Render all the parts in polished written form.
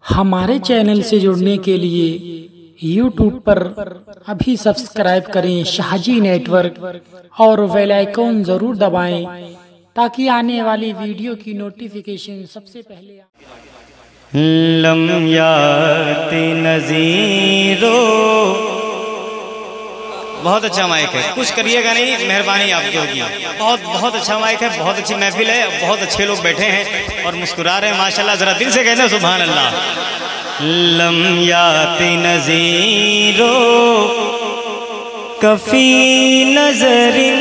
हमारे चैनल से जुड़ने के लिए YouTube पर अभी सब्सक्राइब करें शाहजी नेटवर्क और बेल आइकन ज़रूर दबाएं ताकि आने वाली वीडियो की नोटिफिकेशन सबसे पहले लम याति नज़ीरो। बहुत अच्छा माइक है, कुछ करिएगा नहीं, मेहरबानी आपकी होगी। बहुत अच्छा माइक है, बहुत अच्छी महफिल है, बहुत अच्छे लोग बैठे हैं और मुस्कुरा रहे हैं माशाल्लाह। ज़रा दिल से कहते हैं सुभान अल्लाह। लम याति नज़ीरो कफ़ी नज़रिन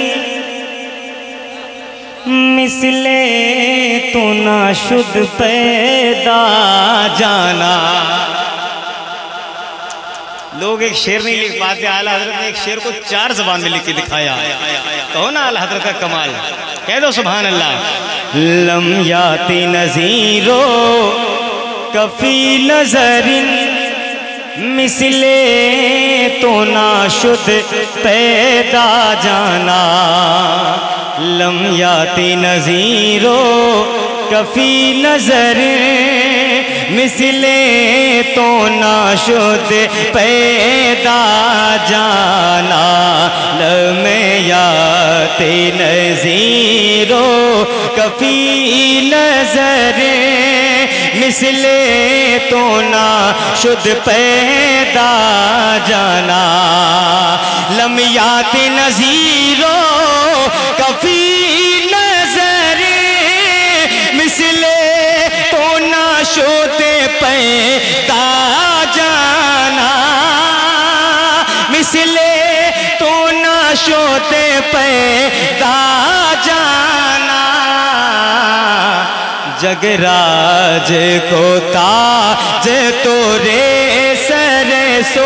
मिसले तो नाशुद पैदा जाना। लोग एक शेर नहीं लिख पाते, आला हजरत ने एक शेर को 4 ज़बान में लिख के दिखाया। कहो ना आला हजरत का कमाल, कह दो सुभान अल्लाह। लम याति नज़ीरो कफ़ी नज़रिन मिसले तो नाशुद पैदा जाना। लम याति नज़ीरो कफ़ी नज़र मिसले तो नाशुद पैदा जाना। लम याति नज़ीरो कफ़ी नज़र मिसले तो नाशुद पैदा जाना। लम याति नज़ीरो कफ़ी नज़र मिसले तो नाशुद पैदा जाना। मिसले तो नाशुद पैदा जाना। जगराज को ताज तोरे सर सो।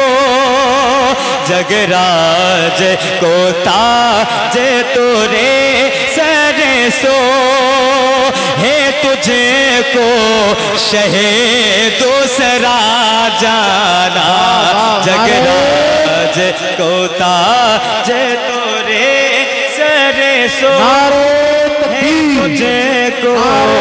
जगराज को ताज तोरे सर सो है तुझे को शहे दूसरा जाना। जगराज को ताज तोरे सर सो है तुझे को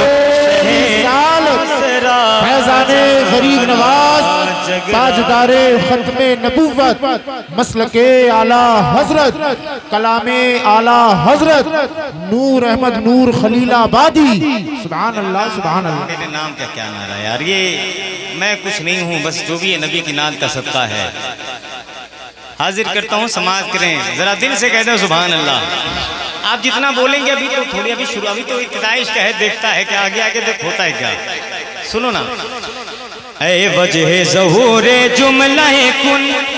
फैज़ाने गरीब नवाज ताजदारे खत्मे नबूवत मसलके आला हजरत कलामे आला हजरत नूर अहमद नूर खलीलाबादी। सुभान अल्लाह सुभान अल्लाह। मेरे नाम का क्या नारा यार, ये मैं कुछ नहीं हूँ, बस जो भी नबी की नात का सदका है हाजिर करता हूँ। समाज करें, जरा दिल से कहते हैं सुभान अल्लाह। आप जितना बोलेंगे अभी तो थोड़ी अभी शुरू, अभी तो इब्तिदाई का है, देखता है कि आगे आगे देख होता है क्या। सुनो ना। ऐ वजह ज़हूरे जुमला कुन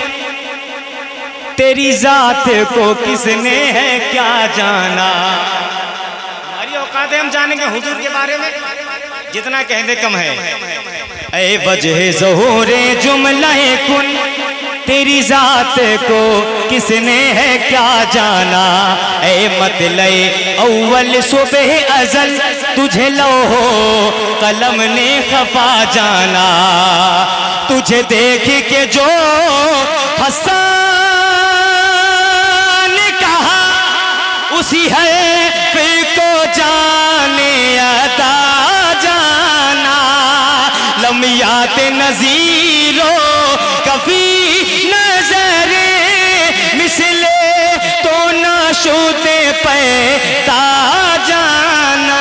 तेरी जात को किसने है क्या जाना। हमारी औकात है, हम जानेंगे हुजूर के बारे में, जितना कह दे कम है। ऐ वजह ज़हूरे जुमला कुन तेरी जात को किसने है क्या जाना। ऐ मतलब अव्वल सुबह अज़ल तुझे लौहो कलम ने खफा जाना। तुझे देख के जो हसन कहा उसी है फिर को जाने अता जाना। लम याति नज़ीरो कफ़ी नज़र मिसले तो नाशुद पैदा जाना।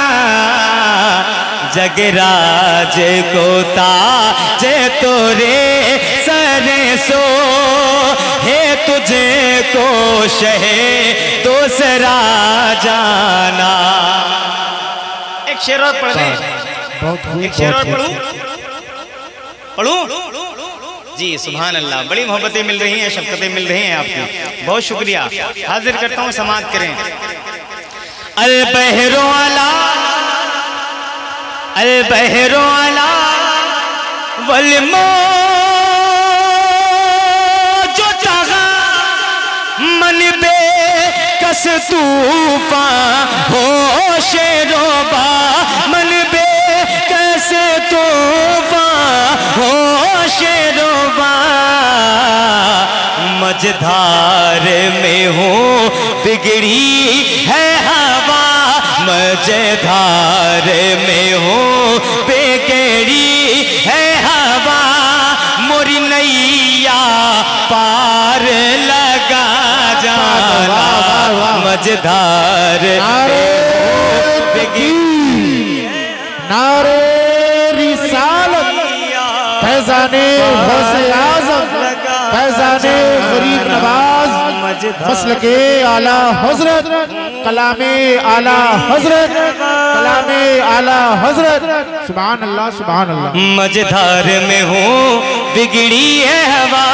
जगराज को ताज तोरे सर सो है तुझे को शहे दूसरा जाना। एक शेर और पढ़ लें, एक शेर और पढ़ूं जी। सुभान अल्लाह। बड़ी मोहब्बतें मिल रही हैं, शफ़क़तें मिल रही हैं आपकी, बहुत शुक्रिया। हाजिर करता हूँ, समाअत करें। अल बहरो अला वल जो तगा मन बे कस तूफान हो शेरोबा। मन बे कस तूफान हो शेरोबा। मझधार में हूँ बिगड़ी है हवा। मझधार में हूँ बिगड़ी है मझधार नारे रिसालत फैजाने गौसे आज़म फैजाने गरीब नवाज मसलके आला हजरत कलामे आला हजरत कलामे आला हजरत सुभान अल्लाह सुभान अल्लाह। मझधार में हूँ बिगड़ी है हवा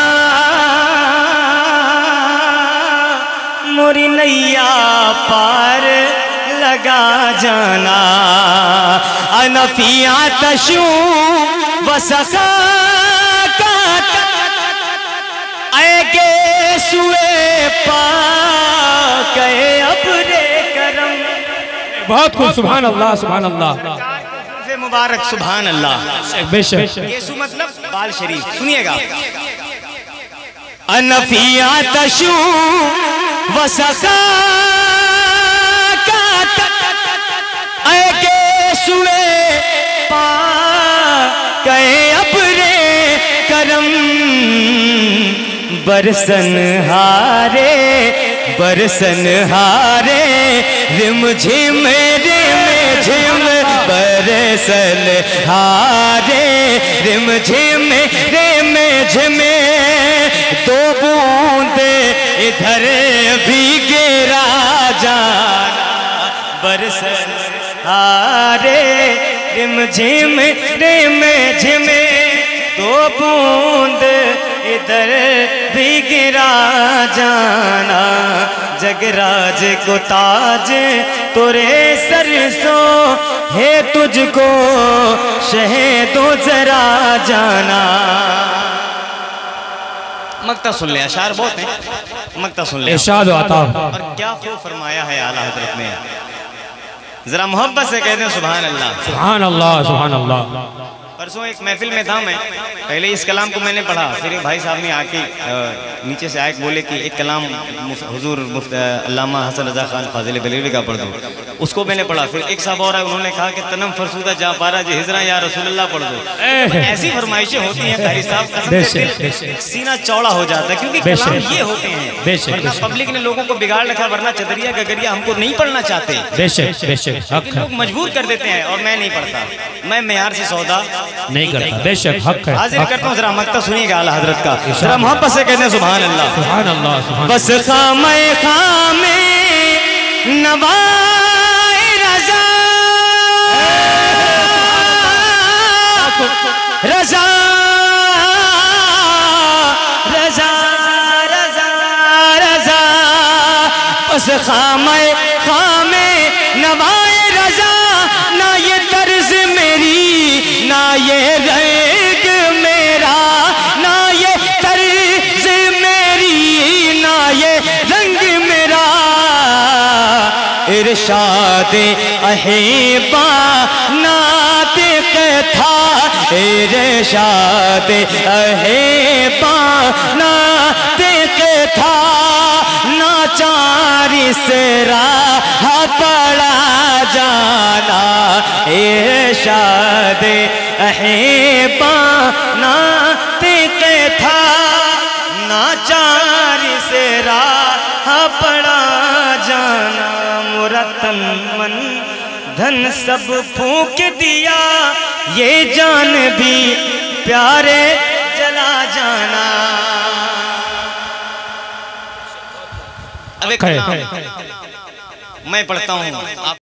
मोरी नैया पार लगा जाना अनफिया तशू वसखा के सुए पा कहे अपने करम। बहुत खूब सुभान अल्लाह सुभान अल्लाह मुबारक सुभान अल्लाह। बेशक यीशु मतलब बाल शरीफ सुनिएगा। अनफिया तशू वसखा के सुए पा कहे अपने करम बरसन हारे रिम झिम झिम बरसन हारे रिम झिम झिम दो बूंद इधर भी गिरा जाना बरसन हारे रिम झिम झिम दो बूंद इधर भी गिरा जाना जगराज को ताज तोरे सरसों है तुझको शहीदों जरा जाना। मक्ता सुन ले अशार बहुत है मक्ता सुन ले इरशाद आता और क्या खूब फरमाया है आला हजरत ने। जरा मोहब्बत से कहते हैं सुभान अल्लाह सुभान अल्लाह सुभान अल्लाह। परसों एक महफिल में था मैं पहले इस कलाम को मैंने पढ़ा फिर एक भाई साहब ने आके नीचे से आए बोले कि एक कलाम हुजूर अल्लामा हसन रजा खान फाजिल बरेलवी का पढ़ दो उसको मैंने पढ़ा। फिर एक साहब और आए उन्होंने कहा कि तनम फरसूदा जा पारा जी हिजरा या रसूलुल्लाह पढ़ दो। ऐसी फरमाइशें होती हैं कारी साहब सीना चौड़ा हो जाता है क्योंकि कलाम ये होते हैं वरना पब्लिक ने लोगों को बिगाड़ रखा वरना चदरिया गगरिया हमको नहीं पढ़ना चाहते लोग मजबूर कर देते हैं और मैं नहीं पढ़ता मैं मेयार से सौदा नहीं करता बेशक हक है। हाजिर करता हूँ जरा मक्ता सुनिएगा आला हजरत का जरा मोहब्बत से कहते हैं सुभान अल्लाह सुभान अल्लाह सुभान बस खामे नवाए रजा रजा रजा रजा रजा बस खामे नवाए रजा ना ये तर्ज मेरी ना ये रंग मेरा ना ये तर्ज मेरी ना ये रंग मेरा इरशाद अहीबा नातिक था इरशाद अहीबा नातिक था नाचारी से राह पड़ा जाना इरशाद अहीबा नातिक था नाचारी से राह पड़ा जाना मुरतन मन धन सब फूंक दिया ये जान भी प्यारे जला जाना। अब एक मैं पढ़ता हूँ आप